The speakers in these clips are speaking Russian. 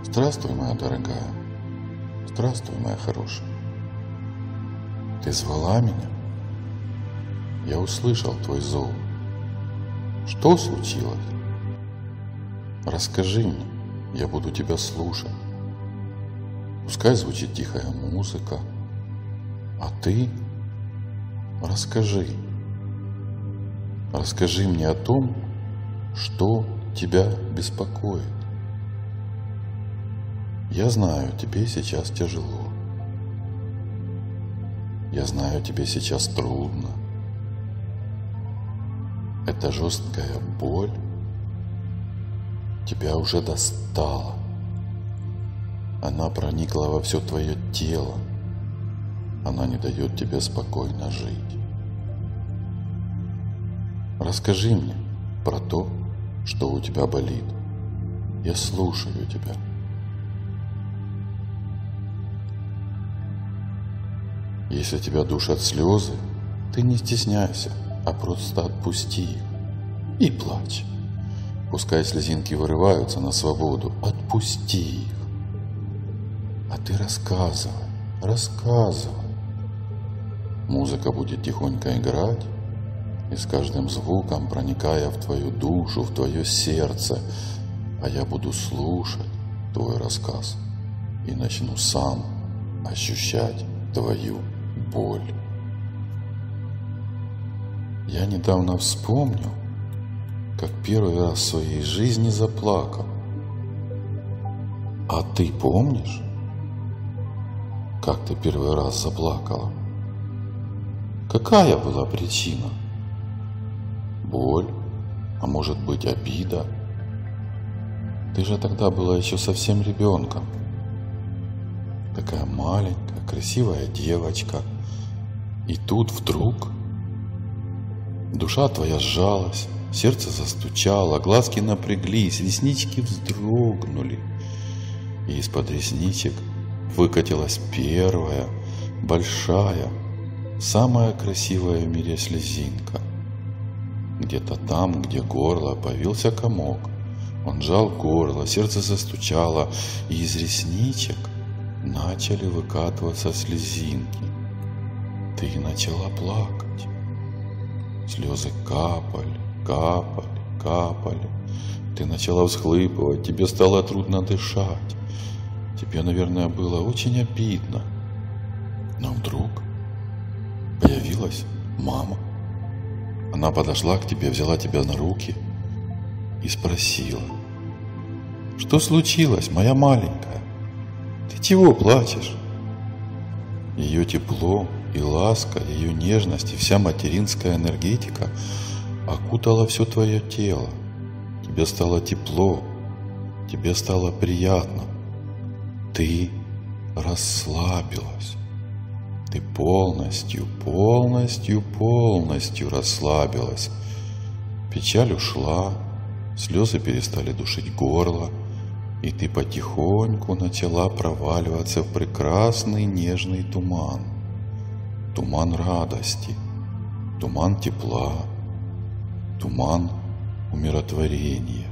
Здравствуй, моя дорогая. Здравствуй, моя хорошая. Ты звала меня? Я услышал твой зов. Что случилось? Расскажи мне, я буду тебя слушать. Пускай звучит тихая музыка, а ты расскажи. Расскажи мне о том, что тебя беспокоит. Я знаю, тебе сейчас тяжело. Я знаю, тебе сейчас трудно. Эта жесткая боль тебя уже достала. Она проникла во все твое тело. Она не дает тебе спокойно жить. Расскажи мне про то, что у тебя болит. Я слушаю тебя. Если тебя душат слезы, ты не стесняйся, а просто отпусти их и плачь. Пускай слезинки вырываются на свободу, отпусти их. А ты рассказывай, рассказывай. Музыка будет тихонько играть, и с каждым звуком проникая в твою душу, в твое сердце, а я буду слушать твой рассказ и начну сам ощущать твою боль. Я недавно вспомнил, как первый раз в своей жизни заплакал. А ты помнишь, как ты первый раз заплакала? Какая была причина? Боль? А может быть, обида? Ты же тогда была еще совсем ребенком. Такая маленькая, красивая девочка. И тут вдруг душа твоя сжалась, сердце застучало, глазки напряглись, реснички вздрогнули. И из-под ресничек выкатилась первая, большая, самая красивая в мире слезинка. Где-то там, где горло, появился комок. Он сжал горло, сердце застучало, и из ресничек начали выкатываться слезинки. Ты начала плакать. Слезы капали, капали, капали. Ты начала всхлипывать, тебе стало трудно дышать. Тебе, наверное, было очень обидно. Но вдруг появилась мама. Она подошла к тебе, взяла тебя на руки и спросила: «Что случилось, моя маленькая? Ты чего плачешь?» Ее тепло и ласка, ее нежность и вся материнская энергетика окутала все твое тело. Тебе стало тепло, тебе стало приятно. Ты расслабилась. Ты полностью расслабилась. Печаль ушла, слезы перестали душить горло, и ты потихоньку начала проваливаться в прекрасный нежный туман. Туман радости, туман тепла, туман умиротворения.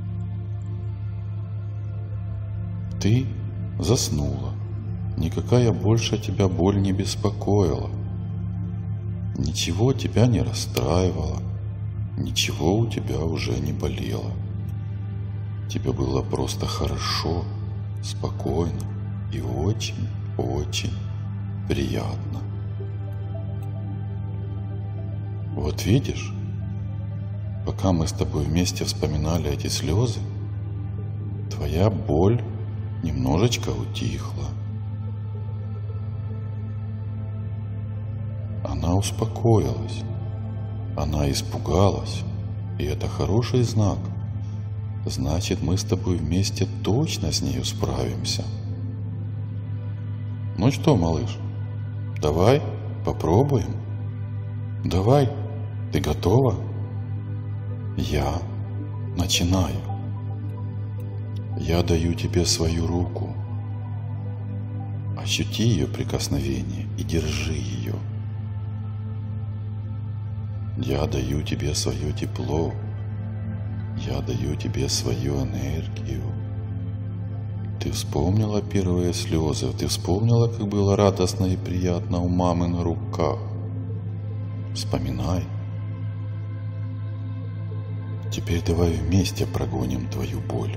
Ты заснула. Никакая больше тебя боль не беспокоила. Ничего тебя не расстраивало. Ничего у тебя уже не болело. Тебе было просто хорошо, спокойно и очень приятно. Вот видишь, пока мы с тобой вместе вспоминали эти слезы, твоя боль немножечко утихла. Она успокоилась, она испугалась, и это хороший знак. Значит, мы с тобой вместе точно с нею справимся. Ну что, малыш, давай попробуем? Давай, ты готова? Я начинаю. Я даю тебе свою руку. Ощути ее прикосновение и держи ее. Я даю тебе свое тепло. Я даю тебе свою энергию. Ты вспомнила первые слезы, ты вспомнила, как было радостно и приятно у мамы на руках. Вспоминай. Теперь давай вместе прогоним твою боль.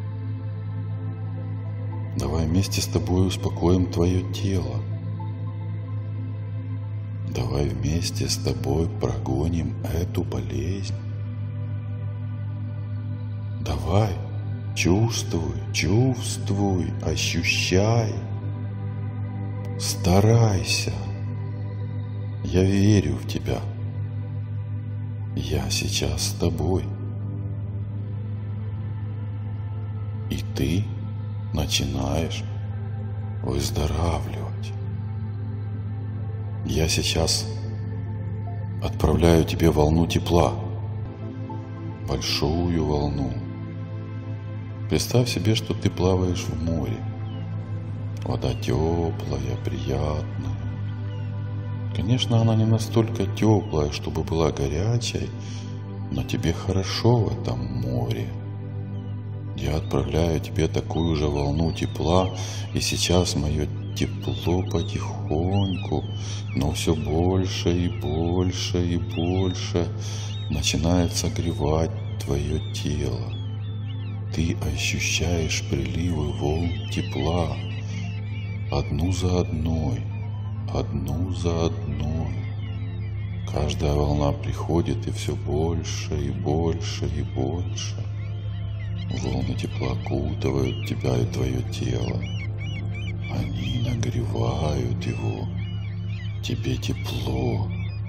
Давай вместе с тобой успокоим твое тело. Давай вместе с тобой прогоним эту болезнь. Давай, чувствуй, чувствуй, ощущай. Старайся. Я верю в тебя. Я сейчас с тобой. И ты начинаешь выздоравливать. Я сейчас отправляю тебе волну тепла, большую волну. Представь себе, что ты плаваешь в море. Вода теплая, приятная. Конечно, она не настолько теплая, чтобы была горячей, но тебе хорошо в этом море. Я отправляю тебе такую же волну тепла, и сейчас мое тепло потихоньку, но все больше и больше и больше начинает согревать твое тело. Ты ощущаешь приливы волн тепла, одну за одной, одну за одной. Каждая волна приходит, и все больше и больше и больше. Волны тепла окутывают тебя и твое тело. Они нагревают его. Тебе тепло.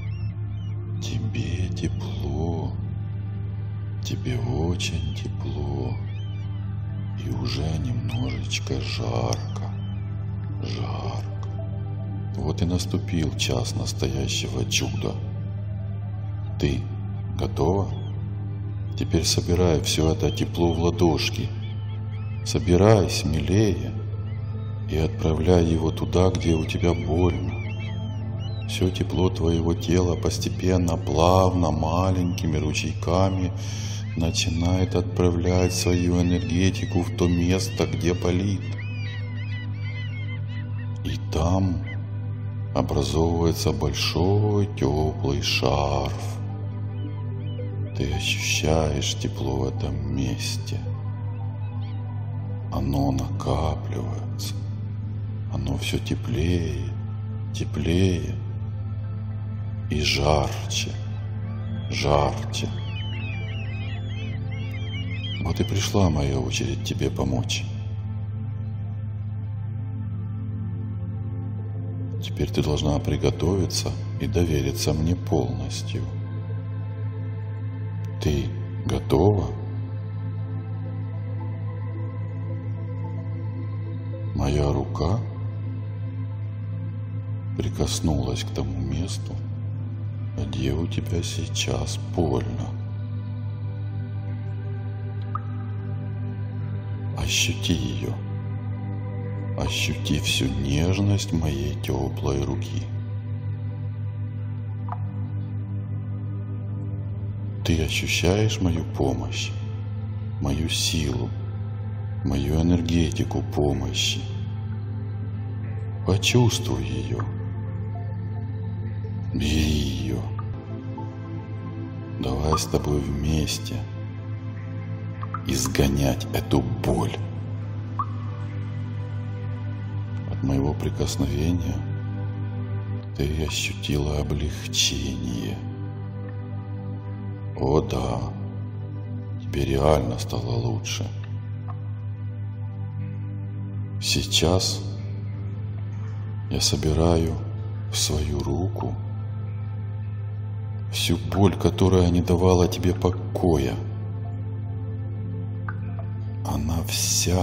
Тебе тепло. Тебе очень тепло. И уже немножечко жарко. Жарко. Вот и наступил час настоящего чуда. Ты готова? Теперь собирай все это тепло в ладошки. Собирай смелее и отправляй его туда, где у тебя больно. Все тепло твоего тела постепенно, плавно, маленькими ручейками начинает отправлять свою энергетику в то место, где болит. И там образовывается большой теплый шарф. Ты ощущаешь тепло в этом месте. Оно накапливается. Оно все теплее, теплее и жарче, жарче. Вот и пришла моя очередь тебе помочь. Теперь ты должна приготовиться и довериться мне полностью. Ты готова? Моя рука прикоснулась к тому месту, где у тебя сейчас больно. Ощути ее. Ощути всю нежность моей теплой руки. Ты ощущаешь мою помощь, мою силу, мою энергетику помощи. Почувствуй ее. Бери ее. Давай с тобой вместе изгонять эту боль. От моего прикосновения ты ощутила облегчение. О да, тебе реально стало лучше. Сейчас я собираю в свою руку всю боль, которая не давала тебе покоя. Она вся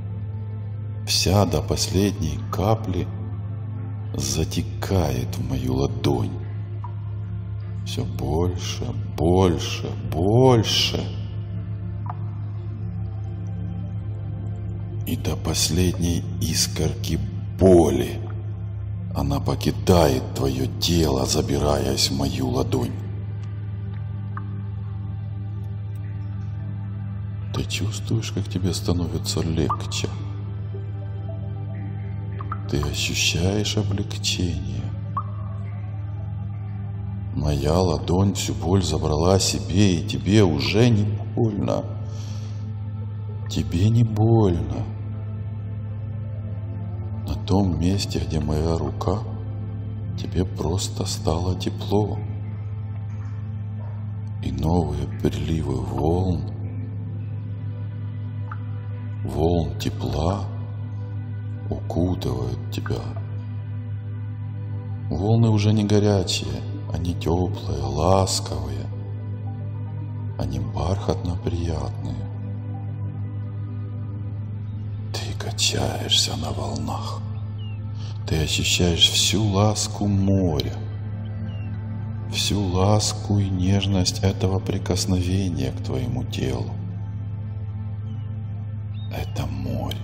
до последней капли затекает в мою ладонь. Все больше, больше, больше. И до последней искорки боли она покидает твое тело, забираясь в мою ладонь. Ты чувствуешь, как тебе становится легче? Ты ощущаешь облегчение. Моя ладонь всю боль забрала себе, и тебе уже не больно. Тебе не больно. На том месте, где моя рука, тебе просто стало тепло. И новые приливы волн тепла укутывают тебя. Волны уже не горячие, они теплые, ласковые, они бархатно приятные. Ты качаешься на волнах, ты ощущаешь всю ласку моря, всю ласку и нежность этого прикосновения к твоему телу. Это море.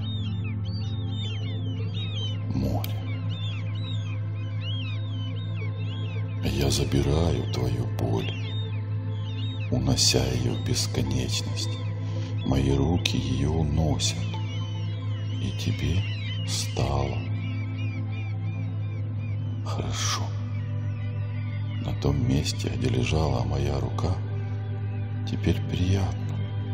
Море. Я забираю твою боль, унося ее в бесконечность. Мои руки ее уносят, и тебе стало хорошо. На том месте, где лежала моя рука, теперь приятно.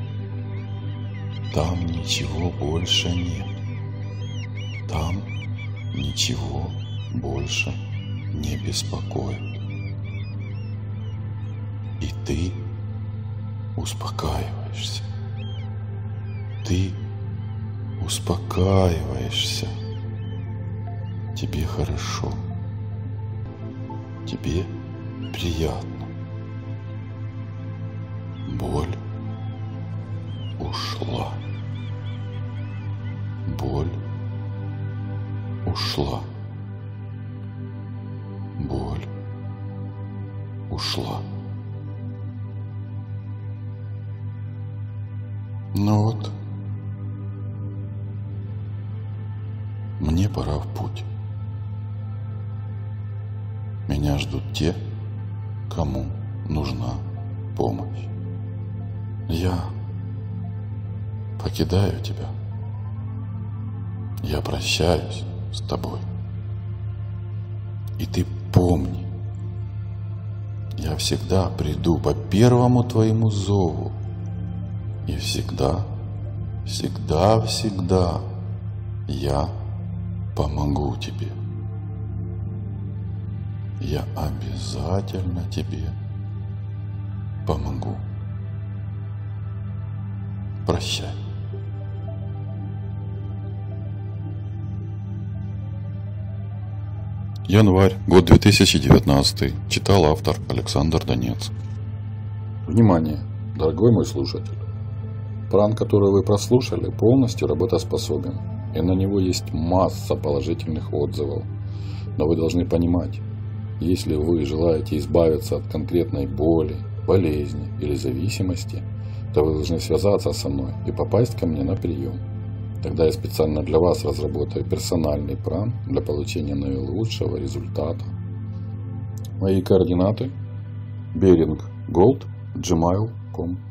Там ничего больше нет. Там ничего больше не беспокоит. И ты успокаиваешься. Ты успокаиваешься. Тебе хорошо. Тебе приятно. Боль ушла. Боль ушла. Боль ушла. Ну вот, мне пора в путь. Меня ждут те, кому нужна помощь. Я покидаю тебя. Я прощаюсь с тобой. И ты помни, я всегда приду по первому твоему зову. И всегда, всегда, всегда я помогу тебе. Я обязательно тебе помогу. Прощай. Январь, год 2019. Читал автор Александр Донец. Внимание, дорогой мой слушатель. Пранк, который вы прослушали, полностью работоспособен, и на него есть масса положительных отзывов. Но вы должны понимать, если вы желаете избавиться от конкретной боли, болезни или зависимости, то вы должны связаться со мной и попасть ко мне на прием. Тогда я специально для вас разработаю персональный пранк для получения наилучшего результата. Мои координаты: beringgold@gmail.com.